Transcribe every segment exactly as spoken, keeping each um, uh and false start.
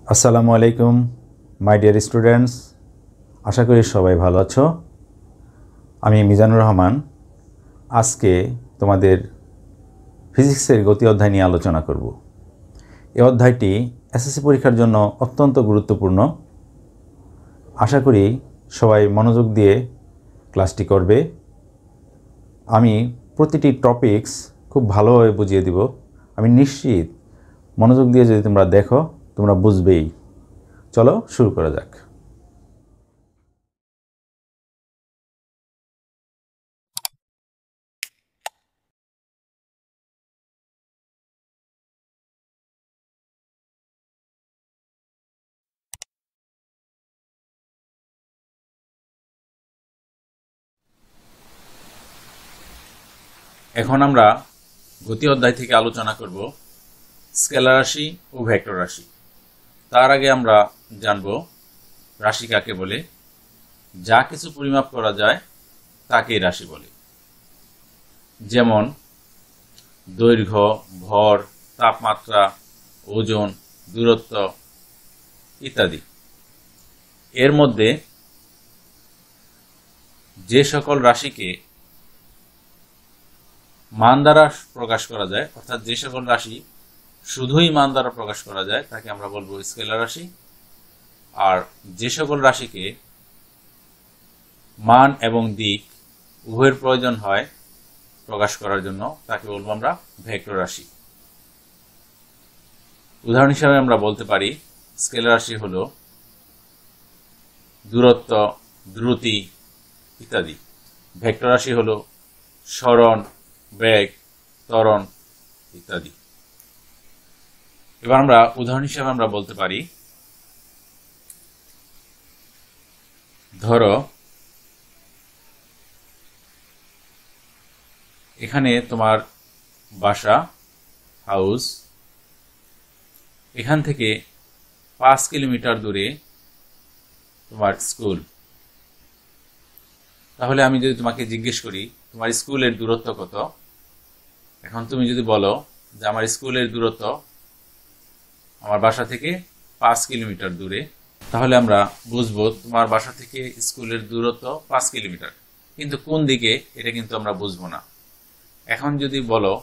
আসসালামু আলাইকুম my dear students, আশা করি সবাই ভালো আছো। আমি মিজানুর রহমান আজকে তোমাদের ফিজিক্সের গতি অধ্যায় নিয়ে আলোচনা করব। এই অধ্যায়টি এসএসসি পরীক্ষার জন্য অত্যন্ত গুরুত্বপূর্ণ। আশা করি সবাই মনোযোগ দিয়ে ক্লাসটি করবে। আমি প্রতিটি টপিকস খুব ভালোভাবে বুঝিয়ে দিব। আমি নিশ্চিত মনোযোগ দিয়ে যদি তোমরা দেখো তোমরা বুঝবেই। চলো শুরু করা যাক। এখন আমরা গতি অধ্যায় থেকে আলোচনা করব স্কেলার রাশি ও ভেক্টর রাশি। তার আগে আমরা জানব রাশি কাকে বলে। যা কিছু পরিমাপ করা যায় তাকেই রাশি বলে, যেমন দৈর্ঘ্য, ভর, তাপমাত্রা, ওজন, দূরত্ব ইত্যাদি। এর মধ্যে যে সকল রাশিকে মান দ্বারা প্রকাশ করা যায়, অর্থাৎ যে সকল রাশি শুধুই মান দ্বারা প্রকাশ করা যায় তাকে আমরা বলবো স্কেলার রাশি। আর যে সকল রাশিকে মান এবং দিক উভয়ের প্রয়োজন হয় প্রকাশ করার জন্য তাকে বলবো আমরা ভেক্টর রাশি। উদাহরণ হিসাবে আমরা বলতে পারি স্কেলার রাশি হলো দূরত্ব, দ্রুতি ইত্যাদি। ভেক্টর রাশি হলো সরণ, বেগ, ত্বরণ ইত্যাদি। এবার আমরা উদাহরণ হিসেবে আমরা বলতে পারি, ধরো এখানে তোমার বাসা, হাউস, এখান থেকে পাঁচ কিলোমিটার দূরে তোমার স্কুল। তাহলে আমি যদি তোমাকে জিজ্ঞেস করি তোমার স্কুলের দূরত্ব কত, এখন তুমি যদি বলো যে আমার স্কুলের দূরত্ব আমার বাসা থেকে পাঁচ কিলোমিটার দূরে, তাহলে আমরা বুঝবো তোমার বাসা থেকে স্কুলের দূরত্ব পাঁচ কিলোমিটার, কিন্তু কোন দিকে এটা কিন্তু আমরা বুঝবো না। এখন যদি বলো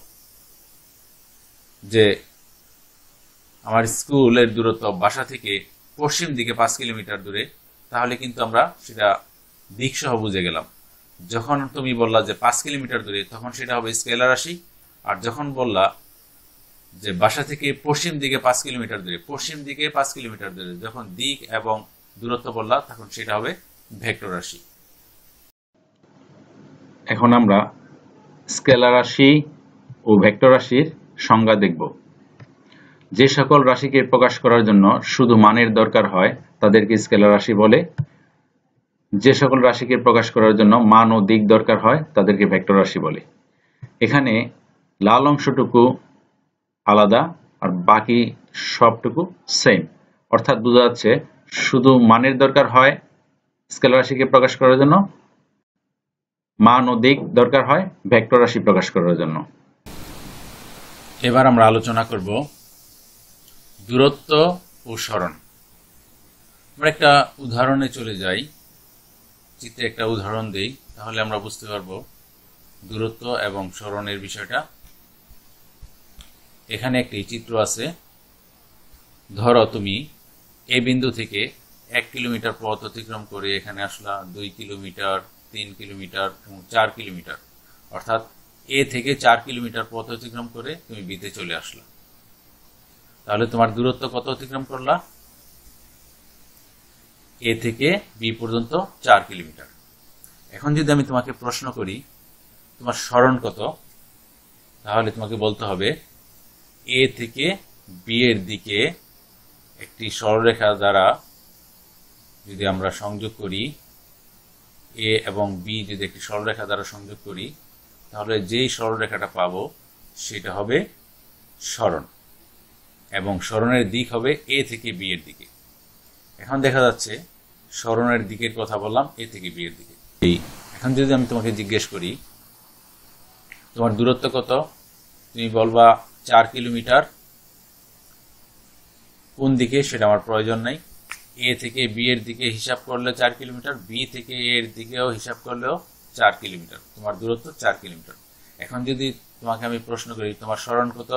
যে আমার স্কুলের দূরত্ব বাসা থেকে পশ্চিম দিকে পাঁচ কিলোমিটার দূরে, তাহলে কিন্তু আমরা সেটা দিক সহ বুঝে গেলাম। যখন তুমি বললা যে পাঁচ কিলোমিটার দূরে, তখন সেটা হবে স্কেলার রাশি। আর যখন বললা যে বাসা থেকে পশ্চিম দিকে পাঁচ কিলোমিটার দূরে, পশ্চিম দিকে পাঁচ কিলোমিটার দূরে, যখন দিক এবং দূরত্ব বললা তখন সেটা হবে ভেক্টর রাশি। এখন আমরা স্কেলার রাশি ও ভেক্টর রাশির সংজ্ঞা দেখব। যে সকল রাশিকে প্রকাশ করার জন্য শুধু মানের দরকার হয় তাদেরকে স্কেলার রাশি বলে। যে সকল রাশিকে প্রকাশ করার জন্য মান ও দিক দরকার হয় তাদেরকে ভেক্টর রাশি বলে। এখানে লাল অংশটুকু আলাদা আর বাকি সবটুকু সেম, অর্থাৎ বোঝা যাচ্ছে শুধু মানের দরকার হয় স্কেলার রাশিকে প্রকাশ করার জন্য, মান ও দিক দরকার হয় ভেক্টর রাশি প্রকাশ করার জন্য। এবার আমরা আলোচনা করব দূরত্ব ও সরণ। আমরা একটা উদাহরণে চলে যাই, চিত্রে একটা উদাহরণ দেই, তাহলে আমরা বুঝতে পারবো দূরত্ব এবং সরণের বিষয়টা। এখানে একটি চিত্র আছে। ধরো তুমি এই বিন্দু থেকে এক কিলোমিটার পথ অতিক্রম করে এখানে আসলা, দুই কিলোমিটার, তিন কিলোমিটার এবং চার কিলোমিটার, অর্থাৎ এ থেকে চার কিলোমিটার পথ অতিক্রম করে তুমি বিতে চলে আসলা। তাহলে তোমার দূরত্ব কত অতিক্রম করলা? এ থেকে বি পর্যন্ত চার কিলোমিটার। এখন যদি আমি তোমাকে প্রশ্ন করি তোমার সরণ কত, তাহলে তোমাকে বলতে হবে এ থেকে বি এর দিকে একটি সরলরেখা দ্বারা যদি আমরা সংযোগ করি, এ এবং বি যদি একটি সরলরেখা দ্বারা সংযোগ করি, তাহলে যেই সরলরেখাটা পাবো সেটা হবে সরণ, এবং সরণের দিক হবে এ থেকে বি এর দিকে। এখন দেখা যাচ্ছে সরণের দিকের কথা বললাম, এ থেকে বি এর দিকে। এখন যদি আমি তোমাকে জিজ্ঞেস করি তোমার দূরত্ব কত, তুমি বলবা চার কিলোমিটার। কোন দিকে সেটা আমার প্রয়োজন নাই। এ থেকে বি এর দিকে হিসাব করলে চার কিলোমিটার, বি থেকে এ এর দিকেও হিসাব করলেও চার কিলোমিটার, তোমার দূরত্ব চার কিলোমিটার। এখন যদি তোমাকে আমি প্রশ্ন করি তোমার সরণ কত,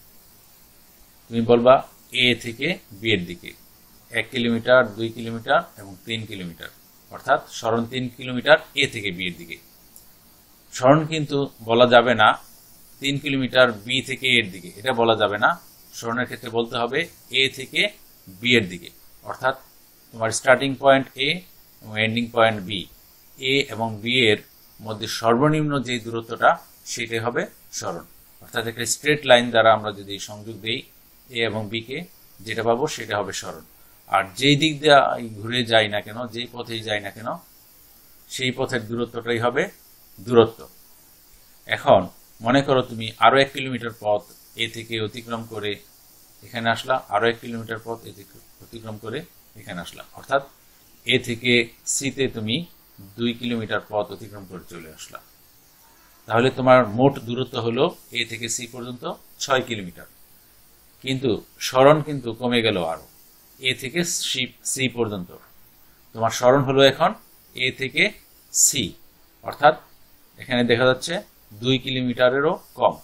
তুমি বলবা এ থেকে বি এর দিকে এক কিলোমিটার, দুই কিলোমিটার এবং তিন কিলোমিটার, অর্থাৎ সরণ তিন কিলোমিটার এ থেকে বি এর দিকে। সরণ কিন্তু বলা যাবে না তিন কিলোমিটার বি থেকে এর দিকে, এটা বলা যাবে না। সরণের ক্ষেত্রে বলতে হবে এ থেকে বি এর দিকে, অর্থাৎ তোমার স্টার্টিং পয়েন্ট এ এবং এন্ডিং পয়েন্ট বি, এ এবং বি এর মধ্যে সর্বনিম্ন যে দূরত্বটা সেটাই হবে সরণ। অর্থাৎ একটা স্ট্রেট লাইন দ্বারা আমরা যদি সংযোগ দেই এ এবং বি কে, যেটা পাবো সেটা হবে সরণ। আর যেই দিক দিয়ে ঘুরে যাই না কেন, যেই পথেই যাই না কেন, সেই পথের দূরত্বটাই হবে দূরত্ব। এখন মনে করো তুমি আরো এক কিলোমিটার পথ এ থেকে অতিক্রম করে এখানে আসলা, আরো এক কিলোমিটার পথ এ থেকে অতিক্রম করে এখানে আসলা, অর্থাৎ এ থেকে সিতে তুমি দুই কিলোমিটার পথ অতিক্রম করে চলে আসলা। তাহলে তোমার মোট দূরত্ব হলো এ থেকে সি পর্যন্ত ছয় কিলোমিটার। কিন্তু সরণ কিন্তু কমে গেল আরো, এ থেকে সি পর্যন্ত তোমার সরণ হলো এখন এ থেকে সি, অর্থাৎ এখানে দেখা যাচ্ছে দুই কিলোমিটারেরও কম।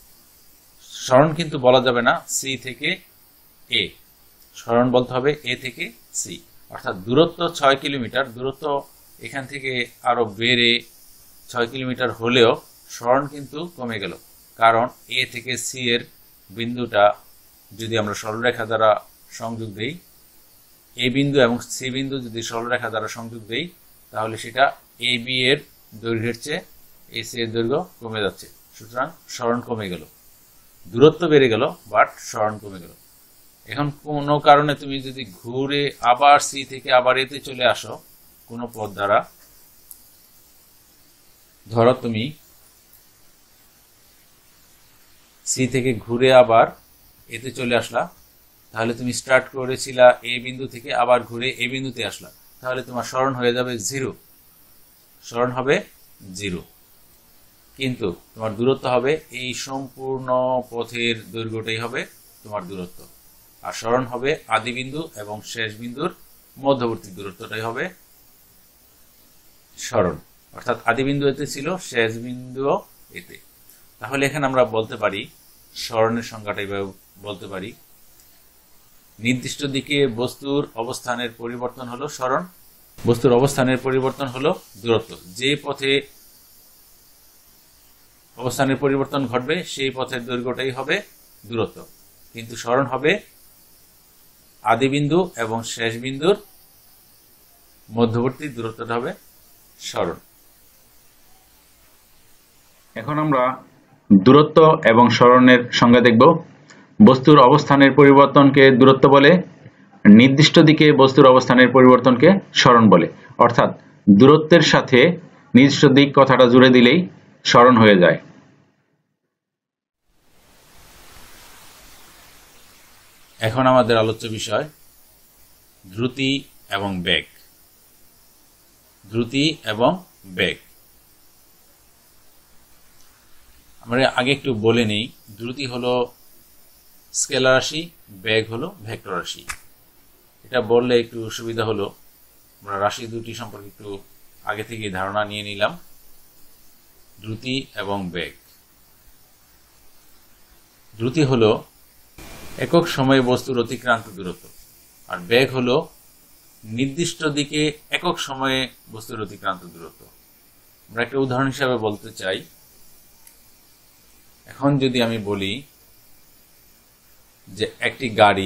সরণ কিন্তু বলা যাবে না সি থেকে এ, সরণ বলতে হবে এ থেকে সি, অর্থাৎ দূরত্ব ছয় কিলোমিটার, দূরত্ব এখান থেকে আরো বেড়ে ছয় কিলোমিটার হলেও সরণ কিন্তু কমে গেল, কারণ এ থেকে সি এর বিন্দুটা যদি আমরা সরলরেখা দ্বারা সংযোগ দেই, এ বিন্দু এবং সি বিন্দু যদি সরলরেখা দ্বারা সংযোগ দেই, তাহলে সেটা এ বি এর দৈর্ঘ্যের চেয়ে এ সি এর দৈর্ঘ্য কমে যাচ্ছে, সুতরাং সরণ কমে গেল। দূরত্ব বেড়ে গেল বাট সরণ কমে গেল। এখন কোনো কারণে তুমি যদি ঘুরে আবার সি থেকে আবার এতে চলে আসো কোনো পথ দ্বারা, ধরো তুমি সি থেকে ঘুরে আবার এতে চলে আসলা, তাহলে তুমি স্টার্ট করেছিলা এ বিন্দু থেকে, আবার ঘুরে এ বিন্দুতে আসলা, তাহলে তোমার সরণ হয়ে যাবে জিরো, সরণ হবে জিরো। কিন্তু তোমার দূরত্ব হবে এই সম্পূর্ণ পথের দৈর্ঘ্যটাই হবে তোমার দূরত্ব, আর সরণ হবে আদি বিন্দু এবং শেষ বিন্দুর মধ্যবর্তী দূরত্বটাই হবে সরণ, অর্থাৎ আদি বিন্দু এতে ছিল, শেষ বিন্দুও এতে। তাহলে এখানে আমরা বলতে পারি সরণের সংজ্ঞাটা এইভাবে বলতে পারি, নির্দিষ্ট দিকে বস্তুর অবস্থানের পরিবর্তন হলো সরণ, বস্তুর অবস্থানের পরিবর্তন হলো দূরত্ব। যে পথে অবস্থানের পরিবর্তন ঘটবে সেই পথের দৈর্ঘ্যটাই হবে দূরত্ব, কিন্তু সরণ হবে আদি বিন্দু এবং শেষ বিন্দুর মধ্যবর্তী দূরত্বটা হবে সরণ। এখন আমরা দূরত্ব এবং সরণের সংজ্ঞা দেখব। বস্তুর অবস্থানের পরিবর্তনকে দূরত্ব বলে, নির্দিষ্ট দিকে বস্তুর অবস্থানের পরিবর্তনকে সরণ বলে, অর্থাৎ দূরত্বের সাথে নির্দিষ্ট দিক কথাটা জুড়ে দিলেই সরণ হয়ে যায়। এখন আমাদের আলোচ্য বিষয় দ্রুতি এবং বেগ। দ্রুতি এবং বেগ আমরা আগে একটু বলে নেই। দ্রুতি হলো স্কেলার রাশি, বেগ হলো ভেক্টর রাশি। এটা বললে একটু সুবিধা হলো, আমরা রাশি দুটি সম্পর্কে একটু আগে থেকে ধারণা নিয়ে নিলাম। দ্রুতি এবং বেগ। দ্রুতি হলো একক সময়ে বস্তুর অতিক্রান্ত দূরত্ব, আর বেগ হলো নির্দিষ্ট দিকে একক সময়ে বস্তুর অতিক্রান্ত দূরত্ব। আমরা একটা উদাহরণ হিসাবে বলতে চাই, এখন যদি আমি বলি যে একটি গাড়ি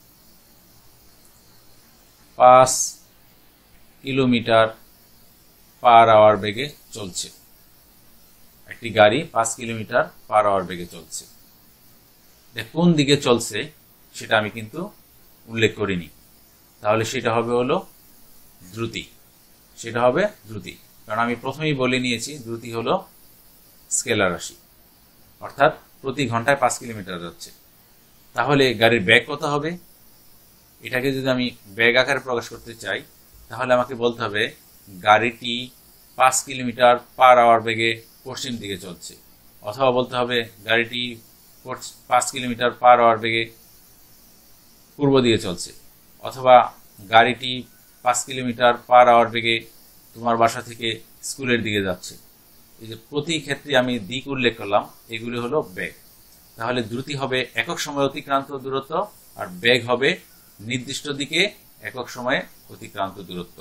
পাঁচ কিলোমিটার পার আওয়ার বেগে চলছে, একটি গাড়ি পাঁচ কিলোমিটার পার আওয়ার বেগে চলছে, কোন দিকে চলছে সেটা আমি কিন্তু উল্লেখ করিনি, তাহলে সেটা হবে হলো দ্রুতি, সেটা হবে দ্রুতি। কারণ আমি প্রথমেই বলে নিয়েছি দ্রুতি হলো স্কেলার রাশি, অর্থাৎ প্রতি ঘন্টায় পাঁচ কিলোমিটার যাচ্ছে। তাহলে গাড়ির বেগ কত হবে, এটাকে যদি আমি বেগ আকারে প্রকাশ করতে চাই তাহলে আমাকে বলতে হবে গাড়িটি পাঁচ কিলোমিটার পার আওয়ার বেগে পশ্চিম দিকে চলছে, অথবা বলতে হবে গাড়িটি পাঁচ কিলোমিটার পার আওয়ার বেগে পূর্ব দিকে চলছে, অথবা গাড়িটি পাঁচ কিলোমিটার পার আওয়ার বেগে তোমার বাসা থেকে স্কুলের দিকে যাচ্ছে। এই যে প্রতি ক্ষেত্রে আমি দিক উল্লেখ করলাম, এগুলি হলো বেগ। তাহলে দ্রুতি হবে একক সময় অতিক্রান্ত দূরত্ব, আর বেগ হবে নির্দিষ্ট দিকে একক সময়ে অতিক্রান্ত দূরত্ব।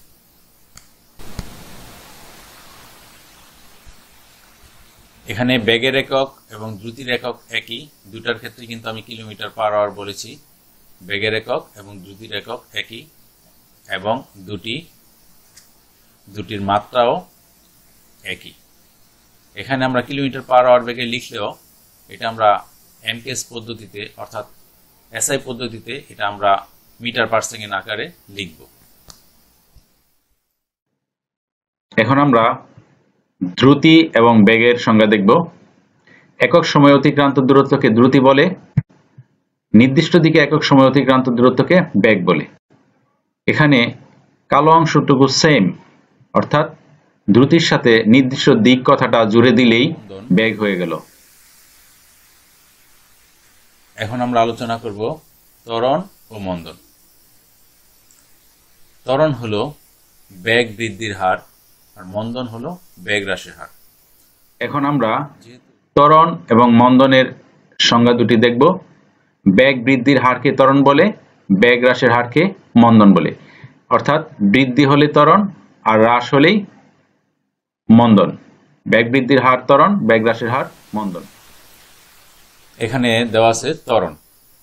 এখানে বেগের একক এবং দ্রুতির একক একই, দুটার ক্ষেত্রে কিন্তু আমি কিলোমিটার পার আওয়ার বলেছি। বেগের একক এবং দ্রুতির একক একই, এবং দুটি দুটির মাত্রাও একই। এখানে আমরা কিলোমিটার পার আওয়ার বেগে লিখলেও এটা আমরা এমকেএস পদ্ধতিতে অর্থাৎ এসআই পদ্ধতিতে এটা আমরা মিটার পার সেকেন্ড আকারে লিখব। এখন আমরা দ্রুতি এবং বেগের সংজ্ঞা দেখব। একক সময় অতিক্রান্ত দূরত্বকে দ্রুতি বলে, নির্দিষ্ট দিকে একক সময় অতিক্রান্ত দূরত্বকে বেগ বলে। এখানে কালো অংশটুকু সেম, অর্থাৎ দ্রুতির সাথে নির্দিষ্ট দিক কথাটা জুড়ে দিলেই বেগ হয়ে গেল। এখন আমরা আলোচনা করব ত্বরণ ও মন্দন। ত্বরণ হলো বেগ বৃদ্ধির হার, আর মন্দন হলো বেগ হ্রাসের হার। এখন আমরা ত্বরণ এবং মন্দনের সংজ্ঞা দুটি দেখব। বেগ বৃদ্ধির হারকে ত্বরণ বলে, বেগ হ্রাসের হারকে মন্দন বলে। অর্থাৎ বৃদ্ধি হলে ত্বরণ আর হ্রাস হলেই মন্দন। বেগ বৃদ্ধির হার ত্বরণ, বেগ হ্রাসের হার মন্দন। এখানে দেওয়া আছে ত্বরণ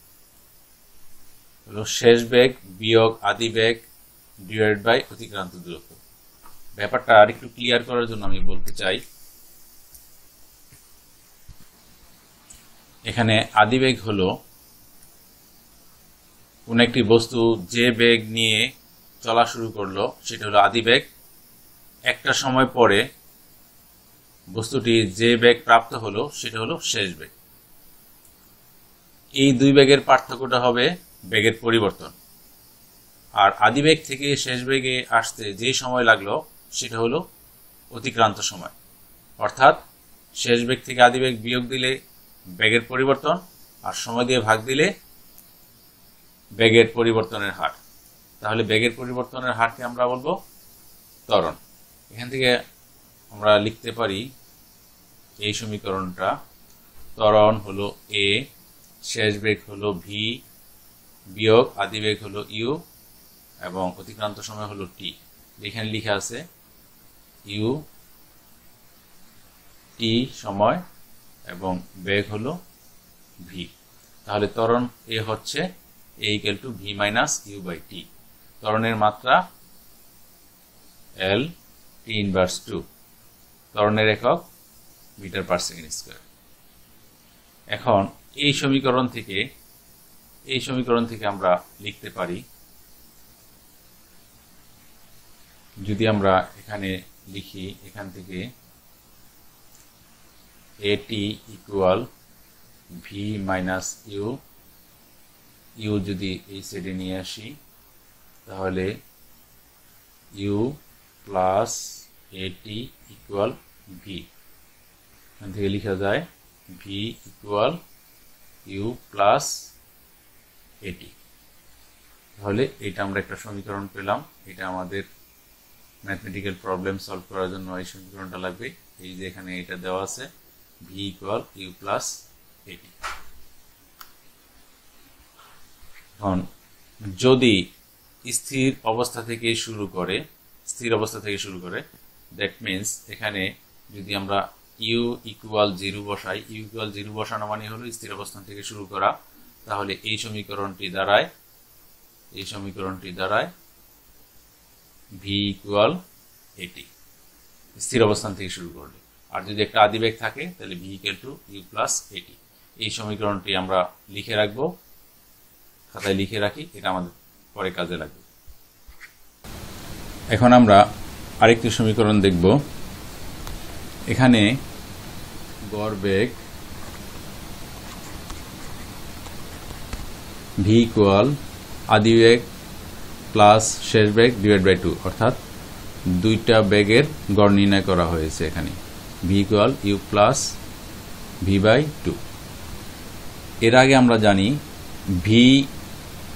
হলো শেষ বেগ বিয়োগ আদি বেগ ডিভাইড বাই অতিক্রান্ত দূরত্ব। ব্যাপারটা আর একটু ক্লিয়ার করার জন্য আমি বলতে চাই, এখানে আদি বেগ হলো কোন একটি বস্তু যে বেগ নিয়ে চলা শুরু করলো সেটা হলো আদি বেগ। একটা সময় পরে বস্তুটি যে বেগ প্রাপ্ত হলো সেটা হলো শেষ বেগ। এই দুই বেগের পার্থক্যটা হবে বেগের পরিবর্তন। আর আদি বেগ থেকে শেষ বেগে আসতে যে সময় লাগলো সেটা হলো অতিক্রান্ত সময়। অর্থাৎ শেষ বেগ থেকে আদি বেগ বিয়োগ দিলে বেগের পরিবর্তন, আর সময় দিয়ে ভাগ দিলে বেগের পরিবর্তনের হার। তাহলে বেগের পরিবর্তনের হারকে আমরা বলবো ত্বরণ। এখান থেকে আমরা লিখতে পারি এই সমীকরণটা, ত্বরণ হলো এ, শেষ বেগ হলো ভি, বিয়োগ আদি বেগ হলো ইউ, এবং অতিক্রান্ত সময় হলো টি। এখানে লিখা আছে ইউ টি সময় এবং বেগ হলো ভি। তাহলে ত্বরণ এ হচ্ছে a equal to v minus u by t. ত্বরণের মাত্রা এল টি ইনভার্স টু। ত্বরণের একক মিটার পার সেকেন্ড স্কোয়ার। এখন এই সমীকরণ থেকে এই সমীকরণ থেকে আমরা লিখতে পারি, যদি আমরা এখানে লিখি, এখান থেকে এটি equal v minus u, u যদি এই সাইডে নিয়ে আসি তাহলে u plus a t equal v. এখান থেকে লেখা যায় ভি ইকুয়াল ইউ প্লাস এটি। তাহলে এটা আমরা একটা সমীকরণ পেলাম। এটা আমাদের ম্যাথমেটিক্যাল প্রবলেম সলভ করার জন্য এই সমীকরণটা লাগবে। এই যে এখানে এটা দেওয়া আছে ভি ইকুয়াল ইউ প্লাস এটি। এখন যদি স্থির অবস্থা থেকে শুরু করে স্থির অবস্থা থেকে শুরু করে দ্যাট মিনস এখানে যদি আমরা ইউ ইকুয়াল জিরো বসাই, ইউ ইকুয়াল জিরো বসানো মানে হলো স্থির অবস্থান থেকে শুরু করা। তাহলে এই সমীকরণটি দাঁড়ায় এই সমীকরণটি দাঁড়ায় ভি ইকুয়াল এটি স্থির অবস্থান থেকে শুরু করলে। আর যদি একটা আদিবেগ থাকে তাহলে v equal to u plus a t. এই সমীকরণটি আমরা লিখে রাখবো, খাতায় লিখে রাখি, এটা আমাদের পরে কাজে লাগবে। এখন আমরা আরেকটি সমীকরণ দেখব। এখানে গড় বেগ ভি ইকুয়াল আদিবেগ প্লাস শেষ বেগ ডিভাইড বাই টু, অর্থাৎ দুইটা বেগের গড় নির্ণয় করা হয়েছে। এখানে v equal u plus v by two. এর আগে আমরা জানি V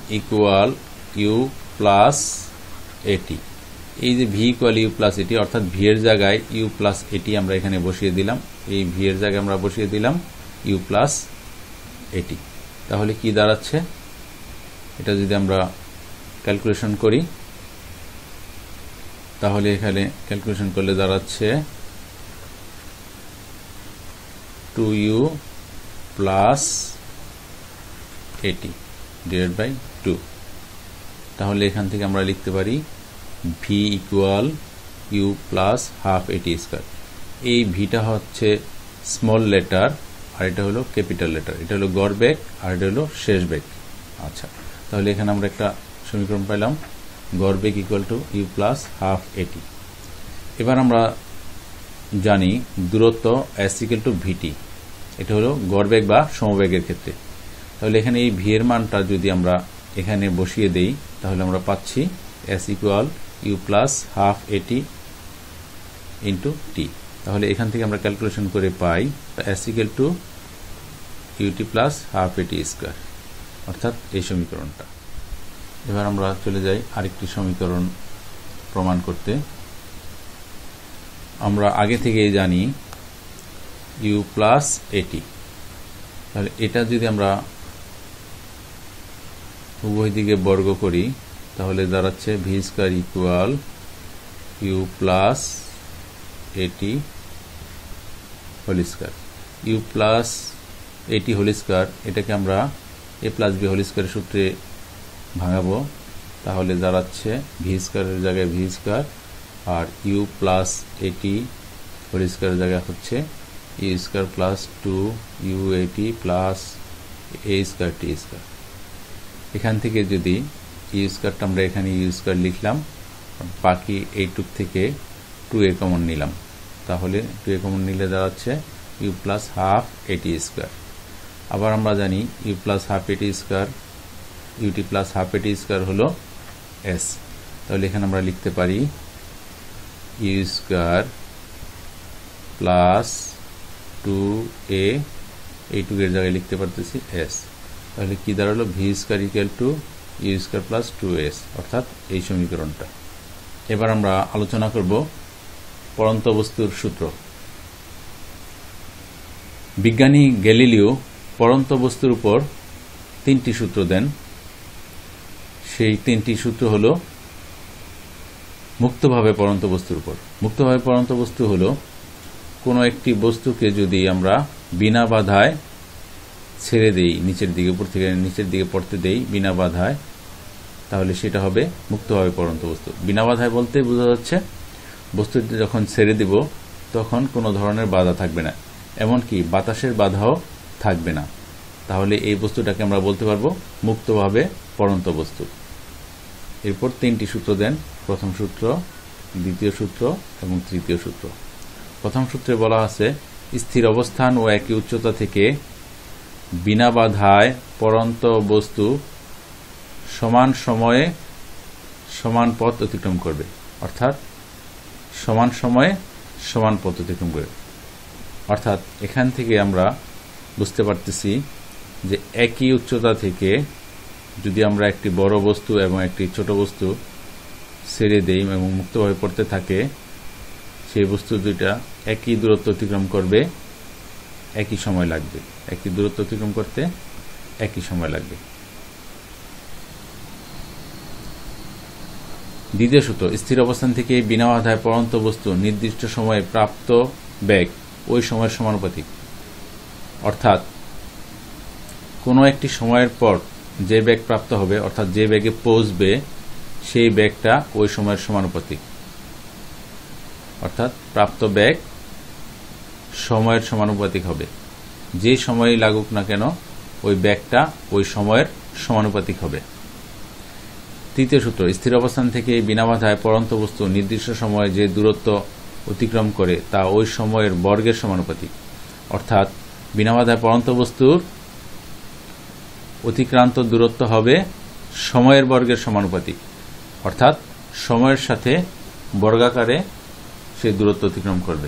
equal u plus a t. এই যে ভি ইকুয়াল ইউ প্লাস এটি অর্থাৎ ভি এর জায়গায় ইউ প্লাস এটি আমরা এখানে বসিয়ে দিলাম, এই ভি এর জায়গায় আমরা বসিয়ে দিলাম ইউ প্লাস এটি। তাহলে কি দাঁড়াচ্ছে, এটা যদি আমরা ক্যালকুলেশন করি তাহলে এখানে ক্যালকুলেশন করলে দাঁড়াচ্ছে two u plus a t divide by two. তাহলে এখান থেকে আমরা লিখতে পারি v equal u plus half a t square. এই ভিটা হচ্ছে স্মল লেটার আর এটা হলো ক্যাপিটাল লেটার, এটা হলো গড় বেগ আর এটা হলো শেষ বেগ। আচ্ছা, তাহলে এখানে আমরা একটা সমীকরণ পেলাম গড় বেগ equal to u plus half a t. এবার আমরা জানি দূরত্ব এস ইকুয়াল টু ভিটি, এটা হলো গড় বেগ বা সমবেগের ক্ষেত্রে। তাহলে এখানে এই ভি এর মানটা যদি আমরা এখানে বসিয়ে দেই তাহলে আমরা পাচ্ছি s equal u plus half a t into t. তাহলে এখান থেকে আমরা ক্যালকুলেশন করে পাই s equal to u t plus half a t square, অর্থাৎ এই সমীকরণটা। এবার আমরা চলে যাই আরেকটি সমীকরণ প্রমাণ করতে। আমরা আগে থেকেই জানি ইউ প্লাস এটি, তাহলে এটা যদি আমরা উভয় দিকে বর্গ করি তাহলে দাঁড়াচ্ছে v square equal u plus a t whole square. U plus a t whole square এটাকে আমরা এ প্লাস বি হোল স্কোয়ারের সূত্রে ভাঙাবো, তাহলে দাঁড়াচ্ছে ভি স্কোয়ারের জায়গায় ভি স্কোয়ার আর ইউ প্লাস এটি হোল স্কোয়ারের জায়গায় হচ্ছে u square plus two u a t plus a square t square. এখান থেকে যদি ইউ স্কোয়ারটা আমরা এখানে ইউ স্কোয়ার লিখলাম, বাকি এইটুক থেকে টু এ কমন নিলাম, তাহলে টু এ কমন নিলে দাঁড়াচ্ছে u plus half a t square. আবার আমরা জানি u plus half a t square u t plus half a t square হলো এস। তাহলে এখানে আমরা লিখতে পারি u square plus two a, এইটুকের জায়গায় লিখতে পারতেছি এস। তাহলে কি দাঁড়ালো v square equal to u square plus two s, অর্থাৎ এই সমীকরণটা। এবার আমরা আলোচনা করব পড়ন্ত বস্তুর সূত্র। বিজ্ঞানী গ্যালিলিও পড়ন্ত বস্তুর উপর তিনটি সূত্র দেন। সেই তিনটি সূত্র হল মুক্তভাবে পড়ন্ত বস্তুর উপর। মুক্তভাবে পড়ন্ত বস্তু হল কোনো একটি বস্তুকে যদি আমরা বিনা বাধায় ছেড়ে দেই, নিচের দিকে উপর থেকে নিচের দিকে পড়তে দেই বিনা বাধায়, তাহলে সেটা হবে মুক্তভাবে পড়ন্ত বস্তু। বিনা বাধায় বলতে বোঝা যাচ্ছে বস্তুটি যখন ছেড়ে দিব তখন কোনো ধরনের বাধা থাকবে না, এমনকি বাতাসের বাধাও থাকবে না, তাহলে এই বস্তুটাকে আমরা বলতে পারবো মুক্তভাবে পড়ন্ত বস্তু। এরপর তিনটি সূত্র দেন, প্রথম সূত্র, দ্বিতীয় সূত্র এবং তৃতীয় সূত্র। প্রথম সূত্রে বলা আছে স্থির অবস্থান ও একই উচ্চতা থেকে বিনা বাধায় পড়ন্ত বস্তু সমান সময়ে সমান পথ অতিক্রম করবে, অর্থাৎ সমান সময়ে সমান পথ অতিক্রম করবে। অর্থাৎ এখান থেকে আমরা বুঝতে পারতেছি যে একই উচ্চতা থেকে যদি আমরা একটি বড় বস্তু এবং একটি ছোট বস্তু ছেড়ে দেই এবং মুক্তভাবে পড়তে থাকে, সেই বস্তু দুইটা একই দূরত্ব অতিক্রম করবে, একই সময় লাগবে, একই দূরত্ব অতিক্রম করতে একই সময় লাগবে। দ্বিতীয় সূত্র, স্থির অবস্থান থেকে বিনা বাধায় পড়ন্ত বস্তু নির্দিষ্ট সময়ে প্রাপ্ত বেগ ওই সময়ের সমানুপাতিক। অর্থাৎ কোনো একটি সময়ের পর যে বেগ প্রাপ্ত হবে, অর্থাৎ যে বেগে পৌঁছবে, সেই বেগটা ওই সময়ের সমানুপাতিক। অর্থাৎ প্রাপ্ত বেগ সময়ের সমানুপাতিক হবে, যে সময়ই লাগুক না কেন ওই বেগটা ওই সময়ের সমানুপাতিক হবে। তৃতীয় সূত্র, স্থির অবস্থান থেকে বিনা বাধায় পড়ন্ত বস্তু নির্দিষ্ট সময়ে যে দূরত্ব অতিক্রম করে তা ওই সময়ের বর্গের সমানুপাতিক। অর্থাৎ বিনা বাধায় পড়ন্ত বস্তুর অতিক্রান্ত দূরত্ব হবে সময়ের বর্গের সমানুপাতিক, অর্থাৎ সময়ের সাথে বর্গাকারে সেই দূরত্ব অতিক্রম করবে।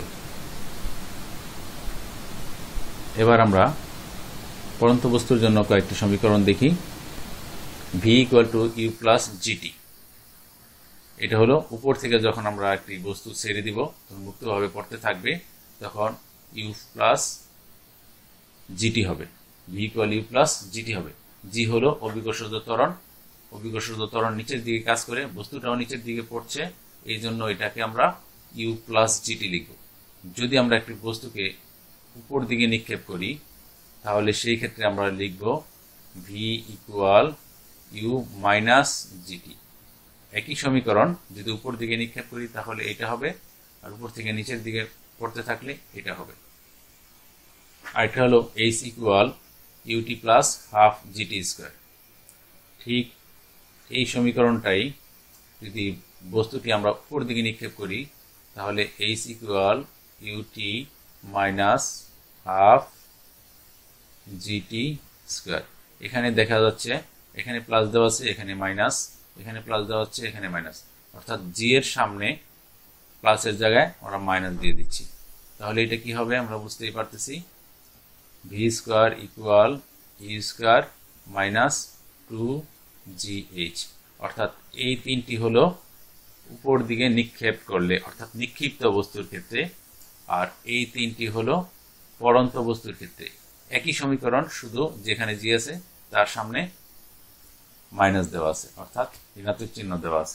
এবার আমরা পড়ন্ত বস্তুর জন্য কয়েকটি সমীকরণ দেখি। V equal to u plus g t. এটা হলো উপর থেকে যখন আমরা একটি বস্তু ছেড়ে দিব তখন মুক্তভাবে পড়তে থাকবে, তখন ইউ প্লাস জিটি হবে, v equal u plus g t হবে। জি হলো অভিকর্ষজ ত্বরণ, অভিকর্ষজ ত্বরণ নিচের দিকে কাজ করে, বস্তুটাও নিচের দিকে পড়ছে, এই জন্য এটাকে আমরা ইউ প্লাস জিটি লিখব। যদি আমরা একটি বস্তুকে উপর দিকে নিক্ষেপ করি তাহলে সেই ক্ষেত্রে আমরা লিখব v equal u minus g t. একই সমীকরণ, যদি উপর দিকে নিক্ষেপ করি তাহলে এটা হবে, আর উপর থেকে নিচের দিকে পড়তে থাকলে এটা হবে। আর এটা হলো h equal u t plus half g t square. ঠিক এই সমীকরণটাই যদি বস্তুটি আমরা উপর দিকে নিক্ষেপ করি তাহলে h equal u t minus half g t square. এখানে দেখা যাচ্ছে এখানে প্লাস দেওয়া আছে, এখানে মাইনাস, এখানে প্লাস দেওয়া হচ্ছে, এখানে মাইনাস, অর্থাৎ জি এর সামনে প্লাসের জায়গায় আমরা মাইনাস দিয়ে দিচ্ছি। তাহলে এটা কি হবে আমরা বুঝতেই পারতেছি, v square equal u square minus two g h. অর্থাৎ এই তিনটি হলো উপর দিকে নিক্ষেপ করলে অর্থাৎ নিক্ষিপ্ত বস্তুর ক্ষেত্রে, আর এই তিনটি হলো পড়ন্ত বস্তুর ক্ষেত্রে। একই সমীকরণ, শুধু যেখানে জি আছে তার সামনে মাইনাস দেওয়া আছে অর্থাৎ ঋণাত্মক চিহ্ন দেওয়া আছে।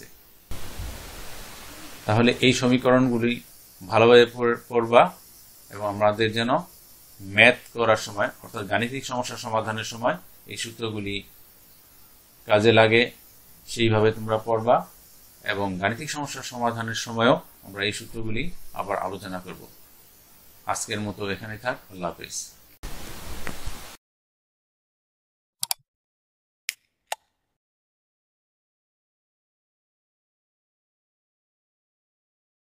তাহলে এই সমীকরণগুলি ভালোভাবে পড়বা এবং আমাদের যেন ম্যাথ করার সময় অর্থাৎ গাণিতিক সমস্যা সমাধানের সময় এই সূত্রগুলি কাজে লাগে, সেইভাবে তোমরা পড়বা। এবং গাণিতিক সমস্যার সমাধানের সময়ও আমরা এই সূত্রগুলি আবার আলোচনা করব। আজকের মতো এখানে থাক, আল্লাহ হাফেজ।